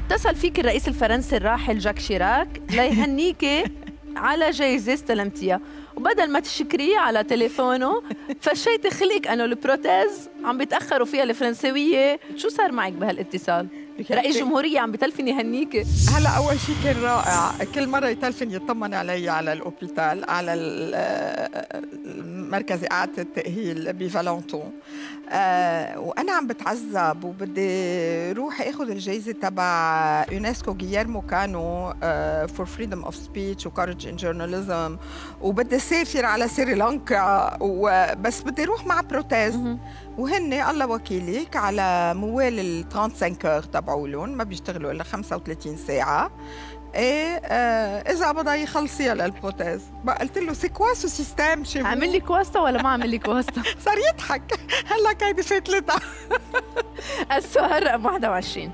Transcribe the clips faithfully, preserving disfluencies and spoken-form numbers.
اتصل فيك الرئيس الفرنسي الراحل جاك شيراك ليهنيكي على جايزة استلمتيها، وبدل ما تشكريه على تليفونه فشيتي خلقك انه البروتيز عم بيتاخروا فيها الفرنسويه. شو صار معك بهالاتصال؟ رئيس جمهورية عم بتلفن يهنيكي. هلا اول شيء كان رائع، كل مره يتلفن يطمن علي على الاوبيتال، على مركز اعاده التاهيل بفالنتون. آه وانا عم بتعذب وبدي روح اخذ الجائزه تبع يونسكو غييرمو كانو فور فريدم اوف سبيتش وكورج ان جورناليزم، وبدي اسافر على سريلانكا، وبس بدي اروح مع بروتيز. وهن الله وكيلك على موال ال خمسة وثلاثين كور تبعولن، ما بيشتغلوا الا خمسة وثلاثين ساعه. ايه آه اذا بدها يخلصيها للبروتيز. بقى قلت له سي كوا سو سيستيم شي عامل لك واسطه ولا ما عامل لك واسطه؟ صار يضحك هلا كيدي فاتلتها. السؤال رقم واحد وعشرين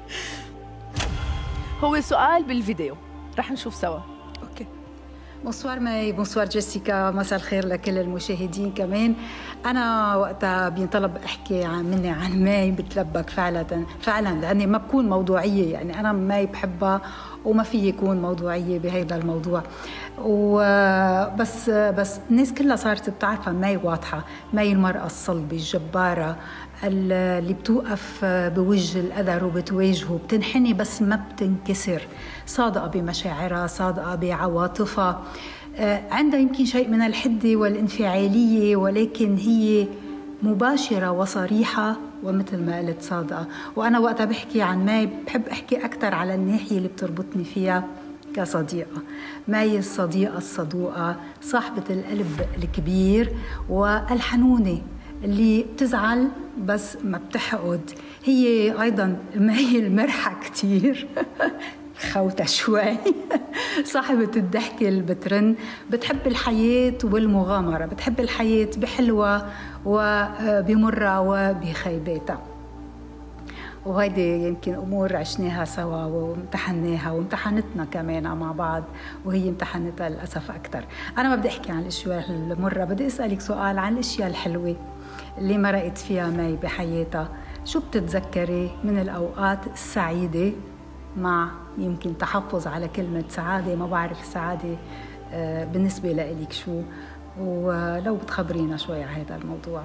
هو سؤال بالفيديو، رح نشوف سوا. اوكي. بونسوار ماي، بونسوار جيسيكا، مساء الخير لكل المشاهدين كمان. أنا وقتها بينطلب أحكي عن مني عن ماي بتلبك فعلا فعلا، لأني ما بكون موضوعية، يعني أنا ماي بحبها وما في يكون موضوعية بهذا الموضوع. وبس بس الناس كلها صارت بتعرفها ماي واضحة، ماي المرأة الصلبة الجبارة اللي بتوقف بوجه القدر وبتواجهه، بتنحني بس ما بتنكسر، صادقة بمشاعرها، صادقة بعواطفها، عندها يمكن شيء من الحدة والانفعالية، ولكن هي مباشرة وصريحة ومثل ما قلت صادقة. وأنا وقتها بحكي عن ماي بحب أحكي أكثر على الناحية اللي بتربطني فيها كصديقة. ماي الصديقة الصدوقة، صاحبة القلب الكبير والحنونة اللي بتزعل بس ما بتحقد. هي أيضا ماي المرحة كتير خوتة شوي صاحبة الضحكة اللي بترن، بتحب الحياة والمغامرة، بتحب الحياة بحلوة وبمرة وبخيباتها. وهيدي يمكن أمور عشناها سوا وامتحناها وامتحنتنا كمان مع بعض، وهي امتحنتها للأسف أكثر. أنا ما بدي أحكي عن الأشياء المرة، بدي أسألك سؤال عن الأشياء الحلوة اللي مرقت فيها ماي بحياتها. شو بتتذكري من الأوقات السعيدة، مع يمكن تحفظ على كلمة سعادة، ما بعرف السعادة بالنسبة لإلك شو، ولو بتخبرينا شوي على هذا الموضوع.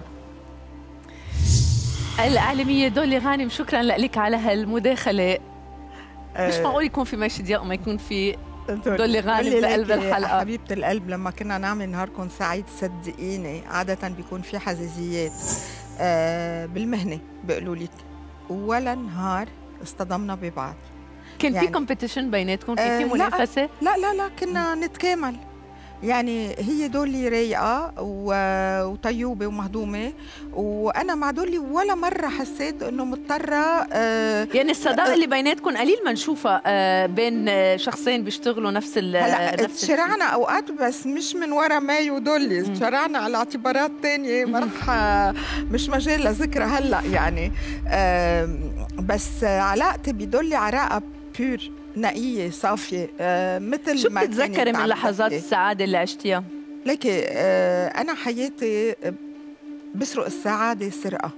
الإعلامية دولي غانم، شكرا لك على هالمداخلة. مش معقول يكون في ماشي ضياء وما يكون في دولي غانم بقلب الحلقة. حبيبة القلب، لما كنا نعمل نهاركم سعيد صدقيني عادة بيكون في حزازيات بالمهنة، بيقولوا لك ولا نهار اصطدمنا ببعض. كان يعني في كومبيتيشن بيناتكم؟ كان في منافسة؟ لا لا لا كنا نتكامل. يعني هي دولي رايقة وطيوبة ومهضومة، وأنا مع دولي ولا مرة حسيت إنه مضطرة. آه يعني الصداقة آه اللي بيناتكم قليل ما نشوفها آه بين شخصين بيشتغلوا نفس ال هلا تشرعنا أوقات، بس مش من ورا ماي ودولي، تشرعنا على اعتبارات تانية ما رح مش مجال لذكرى هلا يعني. آه بس علاقتي بدولي علاقة بيور نقية صافية، آه مثل شو ما بتتذكري من لحظات السعادة اللي عشتيها؟ ليكي آه أنا حياتي بسرق السعادة سرقة.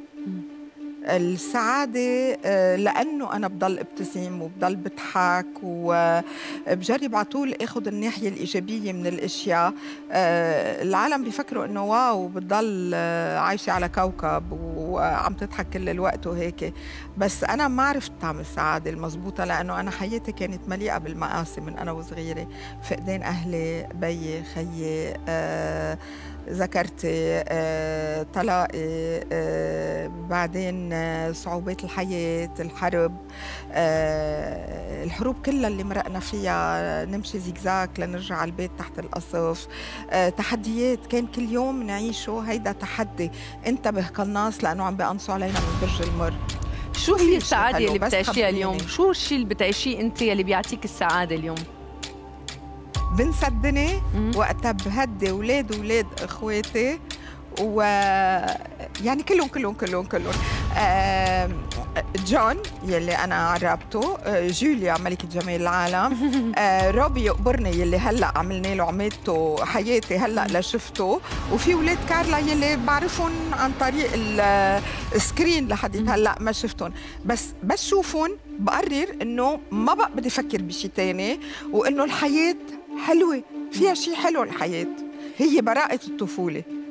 السعادة آه لأنه أنا بضل ابتسم وبضل بضحك وبجرب على طول أخذ الناحية الإيجابية من الأشياء. آه العالم بيفكروا إنه واو بتضل آه عايشة على كوكب وعم تضحك كل الوقت وهيك، بس أنا ما عرفت تعمل السعادة المضبوطة، لأنه أنا حياتي كانت مليئة بالمآسي من أنا وصغيرة، فقدان أهلي، بيي، خيي، آه ذكرتي، آه، طلاقي، آه، بعدين آه، صعوبات الحياة، الحرب، آه، الحروب كلها اللي مرقنا فيها، نمشي زيكزاك لنرجع على البيت تحت القصف، آه، تحديات كان كل يوم نعيشه. هيدا تحدي، انتبه قناص لأنه عم بيقنصوا علينا من برج المر. شو هي السعادة اللي بتعيشيها اليوم؟ شو الشيء اللي بتعيشيه انت اللي بيعطيك السعادة اليوم؟ بنسى الدنيا وقتها بهدي اولاد اولاد اخواتي، و يعني كلهم كلهم كلهم كلهم آه جون يلي انا عربته، آه جوليا ملكة جمال العالم، آه روبي يقبرني يلي هلا عملنا له عملته حياتي هلا لشفته، وفي ولاد كارلا يلي بعرفهم عن طريق السكرين لحديت هلا ما شفتهم، بس بس شوفهم بقرر انه ما بقى بدي افكر بشيء تاني، وانه الحياه حلوه، فيها شيء حلو الحياه، هي براءه الطفوله.